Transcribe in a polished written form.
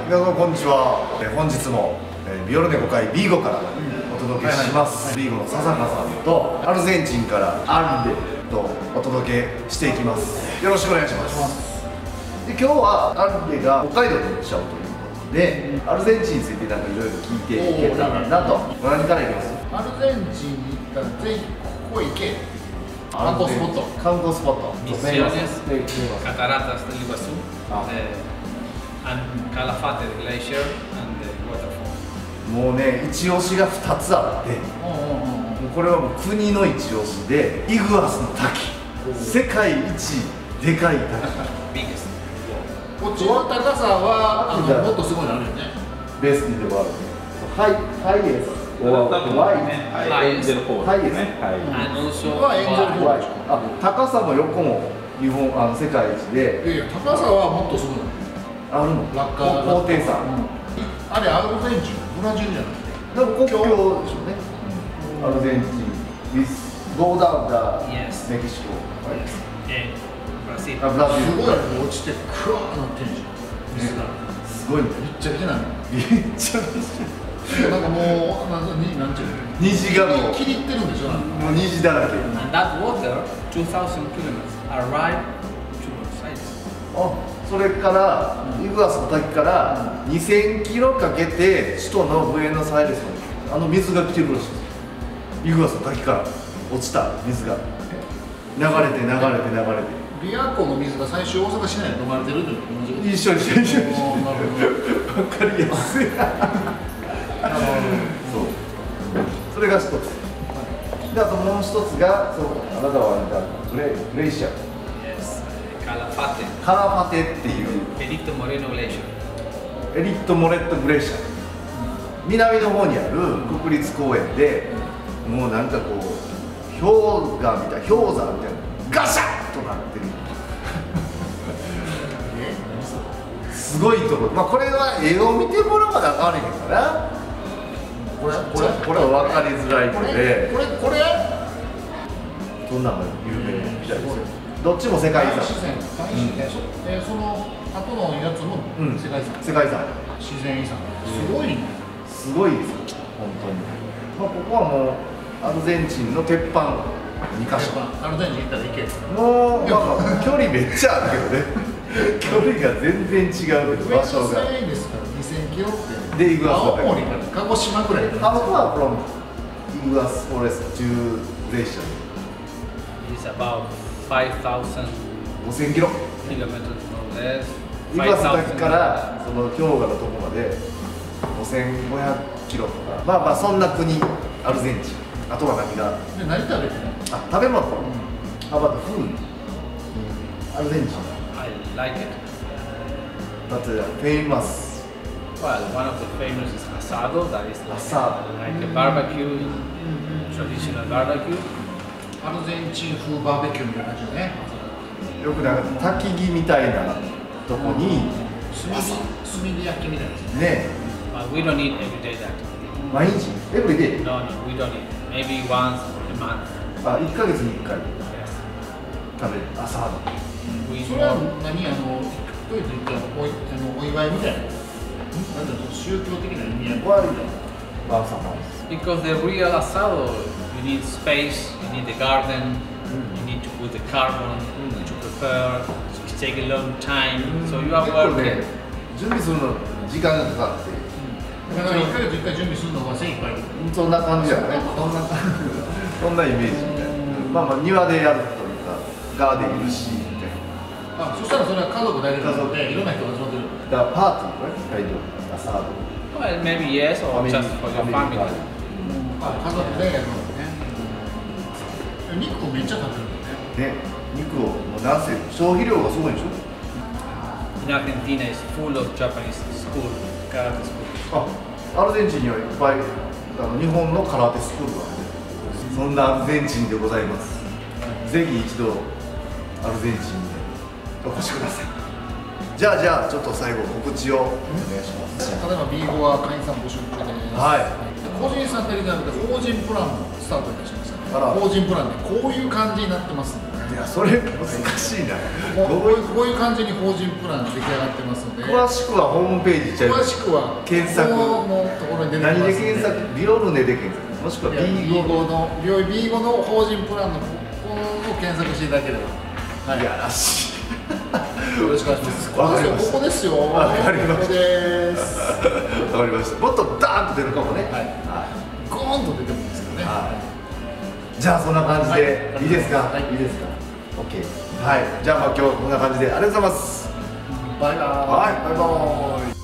皆さんこんにちは。本日もビオルネ5回ビーゴからお届けします。ビーゴの笹香さんとアルゼンチンからアンデとお届けしていきます。よろしくお願いします。で今日はアンデが北海道に行っちゃうということで、アルゼンチンについてなんかいろいろ聞いていけたらなと。何からいきます？ アルゼンチンに行ったらぜひここ行け。観光スポット。 観光スポット。 Misiones, Cataratas del Iguazú, and Calafate Glacier and the waterfall. もうね、一押しが2つあって、これはもう国の一押しで、イグアスの滝、世界一でかい滝。 Biggest. こっちの高さはもっとすごいのあるよね。 ベースにでもある。ハイエス。 エンジェルフォールですね。 And also はエンジェルフォール。 高さも横も日本世界一で。 いや高さはもっとすごいの。 あるの。 落下高低差。 あれアルゼンチン、ブラジルじゃなくて。 でも国境でしょうね。アルゼンチン、ゴーダウンダメキシコ。 ブラジル。 ブラジル。 すごい落ちてクワーなってんじゃん。水が。 すごいね。 めっちゃ出てないの。 めっちゃなんかもうなんていうの。 虹がもう切り入ってるんでしょ。 もう虹だらけ。 And that water, 2,000 kilometers, arrived to Buenos Aires. あ、それからイグアスの滝から2000キロかけて首都のブエノスアイレスの水が来てるらしいです。イグアスの滝から落ちた水が流れて。 琵琶湖の水が最初大阪市内に飲まれてるというのと一緒。分かりやすい。そう。それが一つ。であともう一つがそうあなたはグレイシア。 Yes, Calafate. カラファテっていう。 Perito Moreno Glacier. エリット・モレット・グレイシア。南の方にある国立公園で、もうなんかこう氷山みたいなガシャッとなってる。すごいところ。まあこれは絵を見てもらわなあかんねんからな。これは分かりづらいので。 これそんなの有名みたいですよ。どっちも世界遺産。 その後のやつも世界遺産。 世界遺産。 自然遺産。すごいね。 すごいですよ。本当に。まあここはもうアルゼンチンの鉄板2カ所。 アルゼンチン行ったら行け。 もうなんか距離めっちゃあるけどね。距離が全然違う場所が。 上ですから2000キロって。 でイグアスの青森から鹿児島くらい。 僕はfrom イグアスフォレストto Glacier。 It's about 5,000 5000キロ。 kilometers more or less. イグアスの滝からその氷河のとこまで5500キロとか。まあまあそんな国アルゼンチン。あとは何が？ で何食べてるの？ あ、食べ物。How about the food? アルゼンチン。 I like it. But famous. Well, one of the famous is asado. That is Asado. like a barbecue, traditional barbecue. アルゼンチン風バーベキューみたいな感じね。 よくなんか焚き木みたいなとこに炭火焼きみたいなやつね。 But we don't eat every day that. 毎日エブリデイ。 No, we don't eat. Maybe once a month. あ、1ヶ月に1回 Yes. 食べる朝。 We それは don't. 何どういうと言ったらお祝いみたいな。なんだろう宗教的な意味合い。 はバーサマ Because the real asado, you need space, you need the garden, you need to put the carbon to prepare. So it takes a long time. So you are 結構ね working. 準備するの時間がかかってだから1ヶ月1回準備するのが精一杯。 そんな感じじゃない。そんなイメージみたいな。まあまあ庭でやるというかガーデンいるしみたいな。 あ、そしたらそれは家族だけじゃなくていろんな人が集まってる。 だからパーティーね、はい、朝。 Well, maybe yes, or just for your family. あ、家族でやるのね。肉をめっちゃ食べるのね。 ね、肉をもうなんせ消費量がすごいでしょ。 In Argentina, is full of Japanese school, karate school. あ、アルゼンチンにはいっぱい日本の空手スクールがある。そんなアルゼンチンでございます。ぜひ一度アルゼンチンにお越しください。じゃあちょっと最後告知をお願いします。 例えば B5 は会員さん募集中です。 はい。 個人さんだけじゃなくて法人プランもスタートいたしました。 あら法人プランでこういう感じになってますんでね。 いやそれ難しいな。 こういう感じに法人プラン出来上がってますので、 詳しくはホームページちゃい詳しくは検索このところに出てきますので、 何で検索？ビオルネで検索、もしくは B5 の病院 B5 の法人プランのここを検索していただければ、 いやらしい。 よろしくお願いします。 わかりました。 ここですよ。 わかりました。 ここです。 わかりました。もっとダーンと出るかもね。 はい。ゴーンと出てもいいですけどね。 じゃあそんな感じでいいですか？ はい。 いいですか？ OK。はい。じゃあまあ今日こんな感じでありがとうございます。 バイバーイ。 はい。バイバーイ。